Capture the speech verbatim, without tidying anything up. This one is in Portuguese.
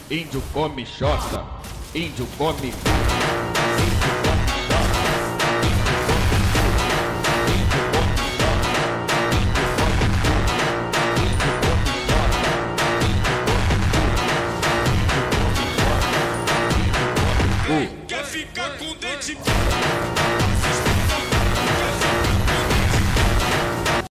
Índio come xota, índio come. Quer ficar com dente?